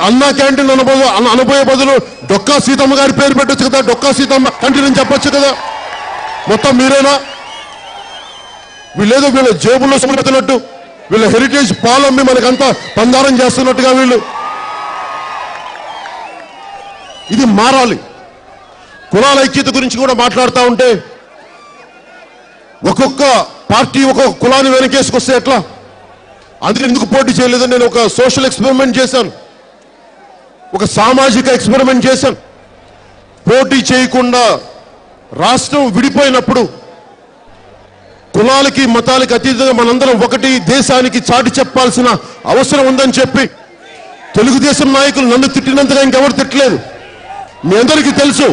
అన్నా క్యాంటీన్ అనబోయే బదులు డొక్కా సీతమ్మ గారి పేరు పెట్టొచ్చు కదా, డొక్కా సీతమ్మ క్యాంటీన్ అని చెప్పొచ్చు కదా. మొత్తం మీరేనా? వీళ్ళేదో వీళ్ళ జేబుల్లో సొమ్ముతున్నట్టు, వీళ్ళ హెరిటేజ్ పాలమ్మి మనకంతా పందారం చేస్తున్నట్టుగా వీళ్ళు. ఇది మారాలి. కులాల ఐక్యత గురించి కూడా మాట్లాడుతూ ఉంటే ఒక్కొక్క పార్టీ ఒక్కొక్క కులాన్ని వెనకేసుకొస్తే ఎట్లా? అందుకని ఎందుకు పోటీ చేయలేదు? నేను ఒక సోషల్ ఎక్స్పెరిమెంట్ చేశాను, ఒక సామాజిక ఎక్స్పెరిమెంట్ చేశాను. పోటీ చేయకుండా రాష్ట్రం విడిపోయినప్పుడు కులాలకి మతాలకి అతీతంగా మనందరం ఒకటి దేశానికి చాటి చెప్పాల్సిన అవసరం ఉందని చెప్పి తెలుగుదేశం నాయకులు నన్ను తిట్టినంతగా ఇంకెవరు తిట్టలేదు. మీ అందరికీ తెలుసు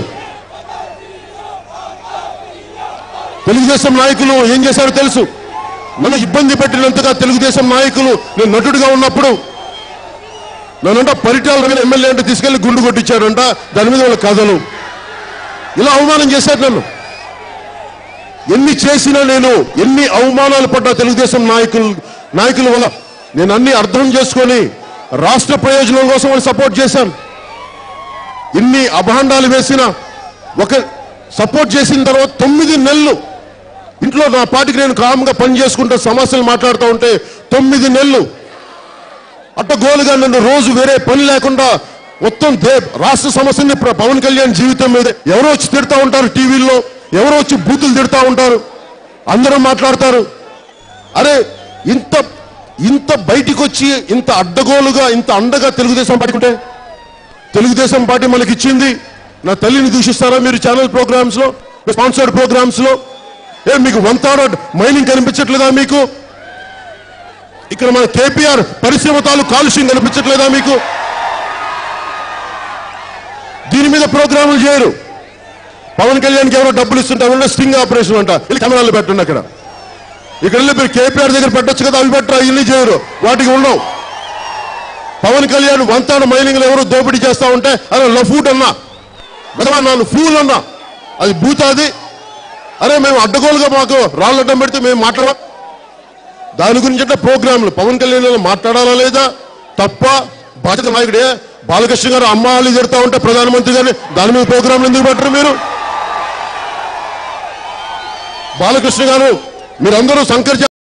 తెలుగుదేశం నాయకులు ఏం చేశారో తెలుసు. నన్ను ఇబ్బంది పెట్టినంతగా తెలుగుదేశం నాయకులు, నేను నటుడిగా ఉన్నప్పుడు నన్నంట పరిటాల ఎమ్మెల్యే అంటే తీసుకెళ్లి గుండు కొట్టించారంట, దాని మీద వాళ్ళ కథలు ఇలా అవమానం చేశారు నన్ను. ఎన్ని చేసినా నేను ఎన్ని అవమానాలు పడ్డా తెలుగుదేశం నాయకుల వల్ల నేను అన్ని అర్థం చేసుకొని రాష్ట్ర ప్రయోజనం కోసం వాళ్ళు సపోర్ట్ చేశాను. ఎన్ని అభాండాలు వేసినా ఒక సపోర్ట్ చేసిన తర్వాత 9 నెలలు ఇంట్లో నా పార్టీకి నేను కామ్గా పని చేసుకుంటూ సమస్యలు మాట్లాడుతూ ఉంటే 9 నెలలు అట్టగోలుగా నన్ను రోజు వేరే పని లేకుండా మొత్తం రాష్ట్ర సమస్యని పవన్ కళ్యాణ్ జీవితం మీద ఎవరో వచ్చి తిడతా ఉంటారు, టీవీల్లో ఎవరో వచ్చి బూతులు తిడతా ఉంటారు, అందరూ మాట్లాడతారు. అరే ఇంత బయటికి వచ్చి ఇంత అడ్డగోలుగా ఇంత అండగా తెలుగుదేశం పార్టీ తెలుగుదేశం పార్టీ మనకి ఇచ్చింది. నా తల్లిని దూషిస్తారా మీరు ఛానల్ ప్రోగ్రామ్స్ లో, స్పాన్సర్డ్ ప్రోగ్రామ్స్ లో? మీకు వంతాడ మైనింగ్ కనిపించట్లేదా? మీకు ఇక్కడ మన కేపీఆర్ పరిశ్రమ తాలూకు కాలుష్యం కనిపించట్లేదా మీకు? దీని మీద ప్రోగ్రాములు చేయరు. పవన్ కళ్యాణ్కి ఎవరో డబ్బులు ఇస్తుంటారు, స్టింగ్ ఆపరేషన్ అంట, వెళ్ళి కెమెరాలు పెట్టండి. అక్కడ ఇక్కడ వెళ్ళి మీరు కేపీఆర్ దగ్గర పెట్టొచ్చు కదా, అవి పెట్టరా? ఇల్లు చేయరు, వాటికి ఉండవు. పవన్ కళ్యాణ్ వంతాడ మైనింగ్ లో ఎవరు దోపిడీ చేస్తా ఉంటే అదే లఫూట్ అన్నా, నాను ఫూల్ అన్నా, అది భూతాది. అరే మేము అడ్డగోలుగా మాకు రాళ్ళడ్డం పెడితే మేము మాట్లాడాం. దాని గురించి అంటే ప్రోగ్రాంలు పవన్ కళ్యాణ్ మాట్లాడాలా లేదా? తప్ప బాధ్యత నాయకుడే బాలకృష్ణ గారు అమ్మాయిలు తిడతా ఉంటే ప్రధానమంత్రి గారిని దాని మీద ప్రోగ్రాంలు ఎందుకు పెట్టరు మీరు? బాలకృష్ణ గారు మీరందరూ శంకర్